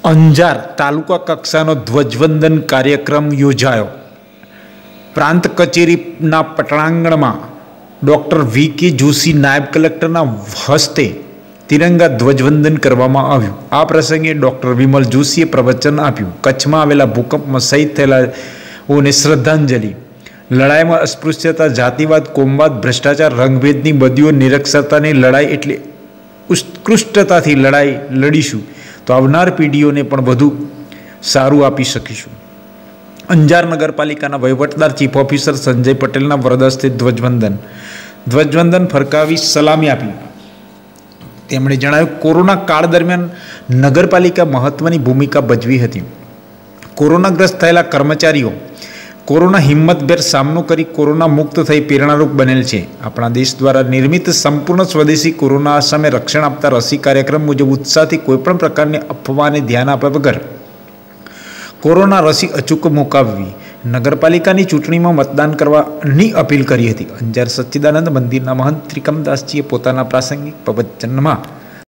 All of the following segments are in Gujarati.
અંજાર તાલુકા કક્ષાનો ધ્વજવંદન કાર્યક્રમ યોજાયો। પ્રાંત કચેરીના પટાંગણમાં ડૉક્ટર વી.કે. જોશી નાયબ કલેક્ટરના હસ્તે તિરંગા ધ્વજવંદન કરવામાં આવ્યું। આ પ્રસંગે ડૉક્ટર વિમલ જોશીએ પ્રવચન આપ્યું। કચ્છમાં આવેલા ભૂકંપમાં શહીદ થયેલાઓને શ્રદ્ધાંજલિ। લડાઈમાં અસ્પૃશ્યતા, જાતિવાદ, કોમવાદ, ભ્રષ્ટાચાર, રંગભેદની બદીઓ, નિરક્ષરતાની લડાઈ એટલે ઉત્કૃષ્ટતાથી લડાઈ લડીશું તો આવનાર પેઢીઓને પણ વધુ સારું આપી શકીશું। અંજાર નગરપાલિકાના વહીવટદાર ચીફ ઓફિસર સંજય પટેલના વરદ હસ્તે ધ્વજવંદન ફરકાવી સલામી આપી। તેમણે જણાવ્યું, કોરોના કાળ દરમિયાન નગરપાલિકા મહત્વની ભૂમિકા ભજવી હતી। કોરોનાગ્રસ્ત થયેલા કર્મચારીઓ કોરોના હિંમતભેર સામનો કરી કોરોના મુક્ત થઈ પ્રેરણારૂપ બનેલ છે। આપણા દેશ દ્વારા નિર્મિત સંપૂર્ણ સ્વદેશી કોરોના સામે રક્ષણ આપતા રસી કાર્યક્રમ મુજબ ઉત્સાહથી કોઈપણ પ્રકારની અફવાને ધ્યાન આપ્યા વગર કોરોના રસી અચૂક મુકાવવી નગરપાલિકાની ચૂંટણીમાં મતદાન કરવાની અપીલ કરી હતી। અંજાર સચ્ચિદાનંદ મંદિરના મહંત ત્રિકમદાસજીએ પોતાના પ્રાસંગિક પ્રવચનમાં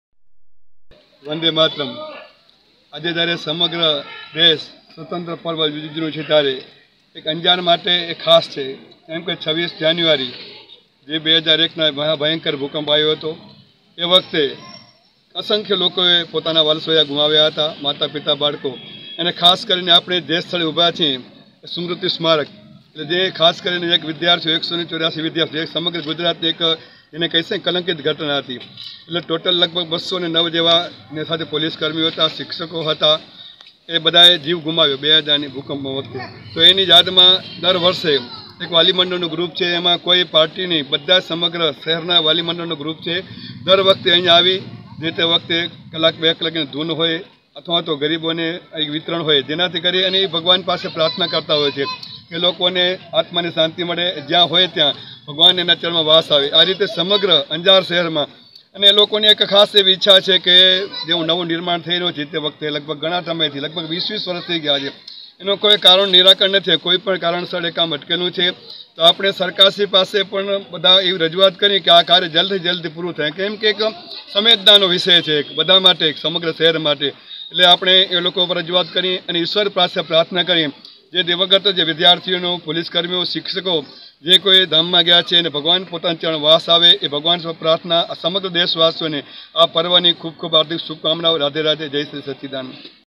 વંદે માતરમ આજે જ્યારે સમગ્ર દેશ સ્વતંત્ર પર્વ ઉજવ્યું છે ત્યારે એક અંજાર માટે એ ખાસ છે, કેમ કે 26 જાન્યુઆરી જે 2001ના ભયંકર ભૂકંપ આવ્યો હતો એ વખતે અસંખ્ય લોકોએ પોતાના વાલસોયા ગુમાવ્યા હતા, માતા પિતા, બાળકો, અને ખાસ કરીને આપણે જે સ્થળે ઊભા છીએ સ્મૃતિ સ્મારક, એટલે જે ખાસ કરીને એક વિદ્યાર્થીઓ 184 વિદ્યાર્થીઓ સમગ્ર ગુજરાતની એક એને કહીશે કલંકિત ઘટના હતી। એટલે ટોટલ લગભગ 209 જેવા ને સાથે પોલીસ કર્મીઓ હતા, શિક્ષકો હતા, એ બધાએ જીવ ગુમાવ્યો 2000ની ભૂકંપમાં વખતે। તો એની યાદમાં દર વર્ષે એક વાલીમંડળનું ગ્રુપ છે, એમાં કોઈ પાર્ટીની બધા સમગ્ર શહેરના વાલીમંડળનું ગ્રુપ છે, દર વખતે અહીંયા આવી જે તે વખતે કલાક 2 કલાકની ધૂન હોય અથવા તો ગરીબોને એક વિતરણ હોય, જેનાથી કરી અને ભગવાન પાસે પ્રાર્થના કરતા હોય છે કે લોકોને આત્માની શાંતિ મળે, જ્યાં હોય ત્યાં ભગવાન એના ચરણમાં વાસ આવે। આ રીતે સમગ્ર અંજાર શહેરમાં અને લોકોની એક ખાસ એવી ઈચ્છા છે કે જેવું નવું નિર્માણ થઈ રહ્યું છે તે વખતે લગભગ ઘણા સમયથી લગભગ 20 વર્ષ થઈ ગયા છે, એનું કોઈ કારણ નિરાકરણ નથી, કોઈ પણ કારણસર એ કામ અટકેલું છે। તો આપણે સરકારશ્રી પાસે પણ બધા એવી રજૂઆત કરી કે આ કાર્ય જલ્દી પૂરું થાય, કેમ કે એક સંવેદનાનો વિષય છે બધા માટે, સમગ્ર શહેર માટે। એટલે આપણે એ લોકો પર રજૂઆત કરી અને ઈશ્વર પાસે પ્રાર્થના કરી જે દિવંગત જે વિદ્યાર્થીઓનો, પોલીસ કર્મીઓ, શિક્ષકો જે કોઈ ધામમાં ગયા છે અને ભગવાન પોતાના ચરણ વાસ આવે એ ભગવાન સ્વ પ્રાર્થના સમગ્ર દેશવાસીઓને આ પર્વની ખૂબ ખૂબ હાર્દિક શુભકામનાઓ। રાધે રાધે, જય શ્રી સચ્ચિદાનંદ।